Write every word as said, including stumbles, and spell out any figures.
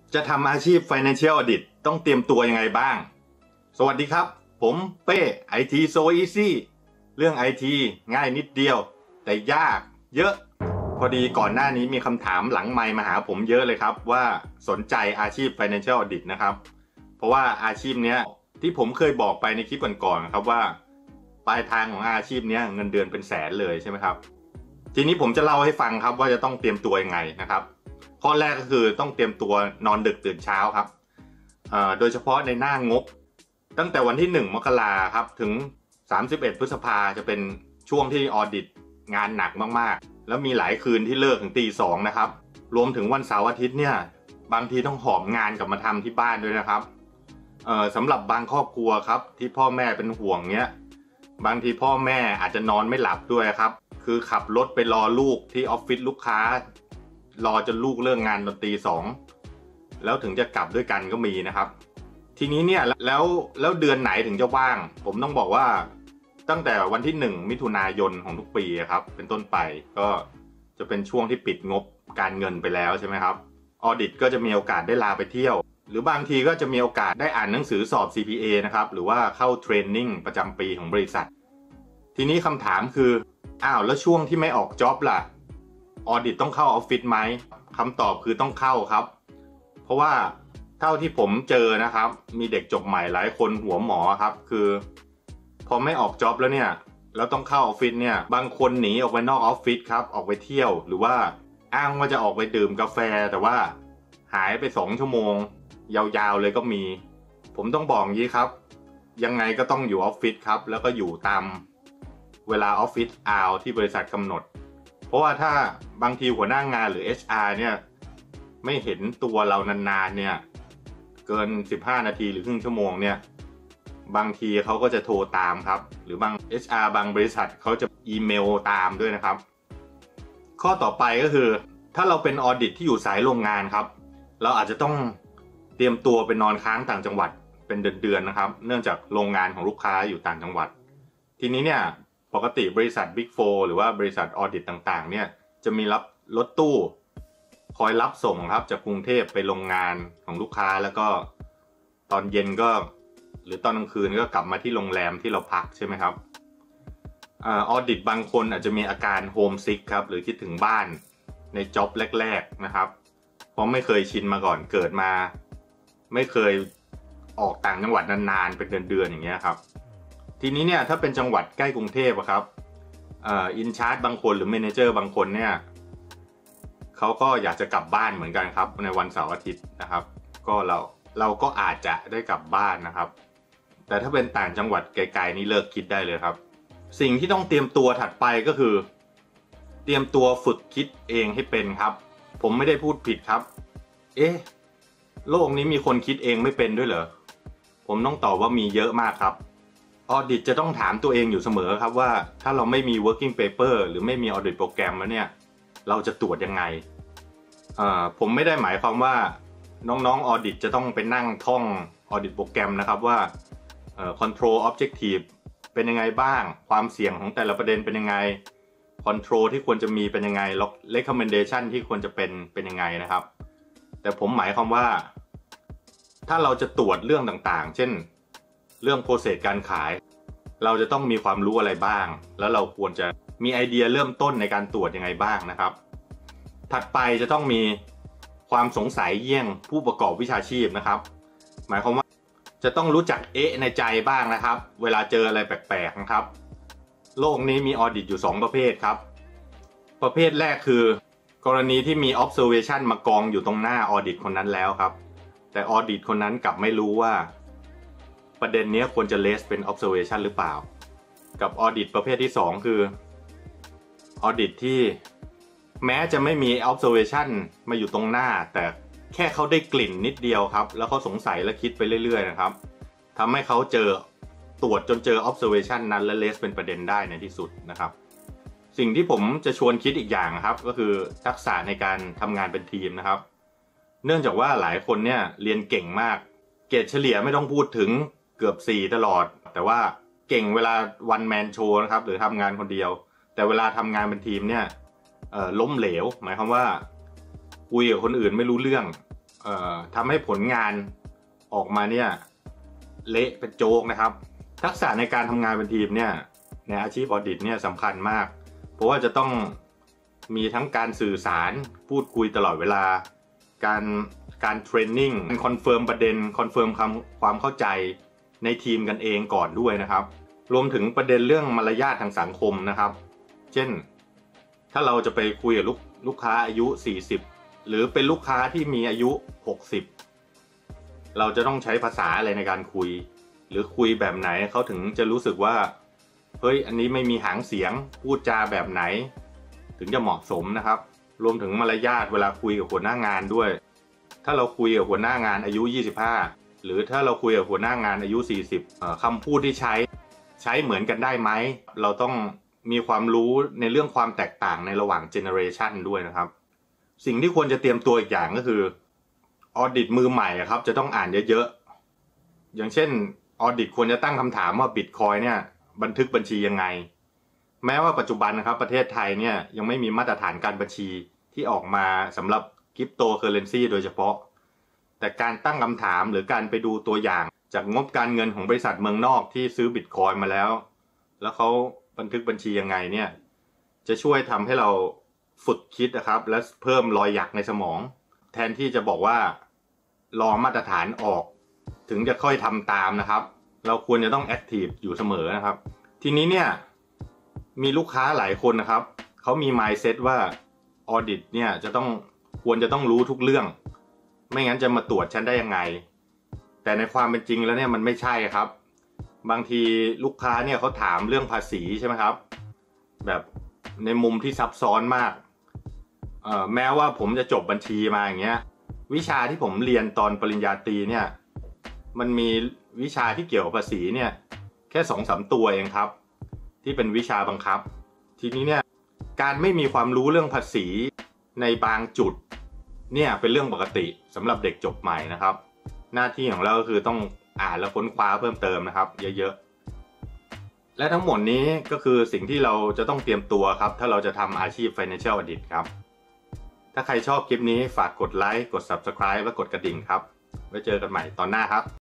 จะทำอาชีพ Financial Audit ต้องเตรียมตัวยังไงบ้างสวัสดีครับผมเป้ ไอ ที So Easy เรื่อง ไอ ที ง่ายนิดเดียวแต่ยากเยอะพอดีก่อนหน้านี้มีคำถามหลังไมค์มาหาผมเยอะเลยครับว่าสนใจอาชีพ Financial Audit นะครับเพราะว่าอาชีพเนี้ยที่ผมเคยบอกไปในคลิปก่อนๆครับว่าปลายทางของอาชีพนี้เงินเดือนเป็นแสนเลยใช่ไหมครับทีนี้ผมจะเล่าให้ฟังครับว่าจะต้องเตรียมตัวยังไงนะครับข้อแรกก็คือต้องเตรียมตัวนอนดึกตื่นเช้าครับโดยเฉพาะในหน้างบตั้งแต่วันที่หนึ่งมกราครับถึงสามสิบเอ็ดพฤษภาจะเป็นช่วงที่ออดิตงานหนักมากๆแล้วมีหลายคืนที่เลิกถึงตีสองนะครับรวมถึงวันเสาร์อาทิตย์เนี่ยบางทีต้องหอบงานกลับมาทำที่บ้านด้วยนะครับสำหรับบางครอบครัวครับที่พ่อแม่เป็นห่วงเนี้ยบางทีพ่อแม่อาจจะนอนไม่หลับด้วยครับคือขับรถไปรอลูกที่ออฟฟิศลูกค้ารอจนลูกเลิกงานตอนตีสองแล้วถึงจะกลับด้วยกันก็มีนะครับทีนี้เนี่ยแล้วแล้วเดือนไหนถึงจะว่างผมต้องบอกว่าตั้งแต่วันที่หนึ่งมิถุนายนของทุกปีครับเป็นต้นไปก็จะเป็นช่วงที่ปิดงบการเงินไปแล้วใช่ไหมครับออดิตก็จะมีโอกาสได้ลาไปเที่ยวหรือบางทีก็จะมีโอกาสได้อ่านหนังสือสอบ ซี พี เอ นะครับหรือว่าเข้าเทรนนิ่งประจำปีของบริษัททีนี้คำถามคืออ้าวแล้วช่วงที่ไม่ออกจ็อบล่ะออดิตต้องเข้าออฟฟิศไหมคำตอบคือต้องเข้าครับเพราะว่าเท่าที่ผมเจอนะครับมีเด็กจบใหม่หลายคนหัวหมอครับคือพอไม่ออกจ็อบแล้วเนี่ยแล้วต้องเข้าออฟฟิศเนี่ยบางคนหนีออกไปนอกออฟฟิศครับออกไปเที่ยวหรือว่าอ้างว่าจะออกไปดื่มกาแฟแต่ว่าหายไปสองชั่วโมงยาวๆเลยก็มีผมต้องบอกอย่างนี้ครับยังไงก็ต้องอยู่ออฟฟิศครับแล้วก็อยู่ตามเวลาออฟฟิศอาวที่บริษัทกำหนดเพราะว่าถ้าบางทีหัวหน้างานหรือ เอช อาร์ เนี่ยไม่เห็นตัวเรานานๆเนี่ยเกินสิบห้านาทีหรือครึ่งชั่วโมงเนี่ยบางทีเขาก็จะโทรตามครับหรือบาง เอช อาร์ บางบริษัทเขาจะอีเมลตามด้วยนะครับข้อต่อไปก็คือถ้าเราเป็นออดิตที่อยู่สายโรงงานครับเราอาจจะต้องเตรียมตัวไปนอนค้างต่างจังหวัดเป็นเดือนๆนะครับเนื่องจากโรงงานของลูกค้าอยู่ต่างจังหวัดทีนี้เนี่ยปกติบริษัท Big โฟร์ หรือว่าบริษัทออดิตต่างๆเนี่ยจะมีรับรถตู้คอยรับส่งครับจากกรุงเทพไปโรงงานของลูกค้าแล้วก็ตอนเย็นก็หรือตอนกลางคืนก็กลับมาที่โรงแรมที่เราพักใช่ไหมครับออดิตบางคนอาจจะมีอาการโฮมซิกครับหรือคิดถึงบ้านในจ็อบแรกๆนะครับเพราะไม่เคยชินมาก่อนเกิดมาไม่เคยออกต่างจังหวัดนานๆเป็นเดือนๆอย่างเงี้ยครับทีนี้เนี่ยถ้าเป็นจังหวัดใกล้กรุงเทพครับอินชาร์จบางคนหรือเมเนเจอร์บางคนเนี่ยเขาก็อยากจะกลับบ้านเหมือนกันครับในวันเสาร์อาทิตย์นะครับก็เราเราก็อาจจะได้กลับบ้านนะครับแต่ถ้าเป็นต่างจังหวัดไกลๆนี่เลิกคิดได้เลยครับสิ่งที่ต้องเตรียมตัวถัดไปก็คือเตรียมตัวฝึกคิดเองให้เป็นครับผมไม่ได้พูดผิดครับเอ๊ะโลกนี้มีคนคิดเองไม่เป็นด้วยเหรอผมต้องตอบว่ามีเยอะมากครับออดิตจะต้องถามตัวเองอยู่เสมอครับว่าถ้าเราไม่มี working paper หรือไม่มี audit โปรแกรมแล้วเนี่ยเราจะตรวจยังไงผมไม่ได้หมายความว่าน้องๆ audit จะต้องไปนั่งท่อง audit โปรแกรมนะครับว่า control objective เป็นยังไงบ้างความเสี่ยงของแต่ละประเด็นเป็นยังไง control ที่ควรจะมีเป็นยังไง recommendation ที่ควรจะเป็นเป็นยังไงนะครับแต่ผมหมายความว่าถ้าเราจะตรวจเรื่องต่างๆเช่นเรื่อง process การขายเราจะต้องมีความรู้อะไรบ้างแล้วเราควรจะมีไอเดียเริ่มต้นในการตรวจยังไงบ้างนะครับถัดไปจะต้องมีความสงสัยเยี่ยงผู้ประกอบวิชาชีพนะครับหมายความว่าจะต้องรู้จักเอ๊ะในใจบ้างนะครับเวลาเจออะไรแปลกๆนะครับโลกนี้มีออดิตอยู่สองประเภทครับประเภทแรกคือกรณีที่มี observation มากองอยู่ตรงหน้าออดิตคนนั้นแล้วครับแต่ออดิตคนนั้นกลับไม่รู้ว่าประเด็นนี้ควรจะ raise เป็น observation หรือเปล่ากับออดิตประเภทที่สองคือออดิตที่แม้จะไม่มี observation มาอยู่ตรงหน้าแต่แค่เขาได้กลิ่นนิดเดียวครับแล้วเขาสงสัยและคิดไปเรื่อยๆนะครับทำให้เขาเจอตรวจจนเจอ observation นั้นและ raise เป็นประเด็นได้ในที่สุดนะครับสิ่งที่ผมจะชวนคิดอีกอย่างครับก็คือทักษะในการทำงานเป็นทีมนะครับเนื่องจากว่าหลายคนเนี่ยเรียนเก่งมากเกรดเฉลี่ยไม่ต้องพูดถึงเกือบสี่ตลอดแต่ว่าเก่งเวลา one man show นะครับหรือทำงานคนเดียวแต่เวลาทำงานเป็นทีมเนี่ยล้มเหลวหมายความว่าคุยกับคนอื่นไม่รู้เรื่องเอ่อทำให้ผลงานออกมาเนี่ยเละเป็นโจ๊กนะครับทักษะในการทำงานเป็นทีมเนี่ยในอาชีพออดิตเนี่ยสำคัญมากเพราะว่าจะต้องมีทั้งการสื่อสารพูดคุยตลอดเวลาการการเทรนนิ่งคอนเฟิร์มประเด็นคอนเฟิร์มความความเข้าใจในทีมกันเองก่อนด้วยนะครับรวมถึงประเด็นเรื่องมารยาททางสังคมนะครับเช่นถ้าเราจะไปคุยกับลูกลูกค้าอายุสี่สิบหรือเป็นลูกค้าที่มีอายุหกสิบเราจะต้องใช้ภาษาอะไรในการคุยหรือคุยแบบไหนเขาถึงจะรู้สึกว่าเฮ้ยอันนี้ไม่มีหางเสียงพูดจาแบบไหนถึงจะเหมาะสมนะครับรวมถึงมารยาทเวลาคุยกับหัวหน้างานด้วยถ้าเราคุยกับหัวหน้างานอายุยี่สิบห้าหรือถ้าเราคุยกับหัวหน้างานอายุสี่สิบคำพูดที่ใช้ใช้เหมือนกันได้ไหมเราต้องมีความรู้ในเรื่องความแตกต่างในระหว่างเจเนอเรชันด้วยนะครับสิ่งที่ควรจะเตรียมตัวอีกอย่างก็คือออดิตมือใหม่ครับจะต้องอ่านเยอะๆอย่างเช่นออดิตควรจะตั้งคำถามว่าบิตคอยน์เนี่ยบันทึกบัญชียังไงแม้ว่าปัจจุบันนะครับประเทศไทยเนี่ยยังไม่มีมาตรฐานการบัญชีที่ออกมาสำหรับคริปโตเคอเรนซีโดยเฉพาะแต่การตั้งคำถามหรือการไปดูตัวอย่างจากงบการเงินของบริษัทเมืองนอกที่ซื้อบิตคอยน์มาแล้วแล้วเขาบันทึกบัญชียังไงเนี่ยจะช่วยทำให้เราฝึกคิดนะครับและเพิ่มรอยหยักในสมองแทนที่จะบอกว่ารอมาตรฐานออกถึงจะค่อยทำตามนะครับเราควรจะต้องแอคทีฟอยู่เสมอนะครับทีนี้เนี่ยมีลูกค้าหลายคนนะครับเขามี mindset ว่าออดิตเนี่ยจะต้องควรจะต้องรู้ทุกเรื่องไม่งั้นจะมาตรวจฉันได้ยังไงแต่ในความเป็นจริงแล้วเนี่ยมันไม่ใช่ครับบางทีลูกค้าเนี่ยเขาถามเรื่องภาษีใช่ไหมครับแบบในมุมที่ซับซ้อนมากเอ่อแม้ว่าผมจะจบบัญชีมาอย่างเงี้ยวิชาที่ผมเรียนตอนปริญญาตรีเนี่ยมันมีวิชาที่เกี่ยวกับภาษีเนี่ยแค่สองสามตัวเองครับที่เป็นวิชาบังคับทีนี้เนี่ยการไม่มีความรู้เรื่องภาษีในบางจุดเนี่ยเป็นเรื่องปกติสำหรับเด็กจบใหม่นะครับหน้าที่ของเราก็คือต้องอ่านและค้นคว้าเพิ่มเติมนะครับเยอะๆและทั้งหมดนี้ก็คือสิ่งที่เราจะต้องเตรียมตัวครับถ้าเราจะทำอาชีพ Financial Audit ครับถ้าใครชอบคลิปนี้ฝากกดไลค์กด ซับสไครบ์ และกดกระดิ่งครับไว้เจอกันใหม่ตอนหน้าครับ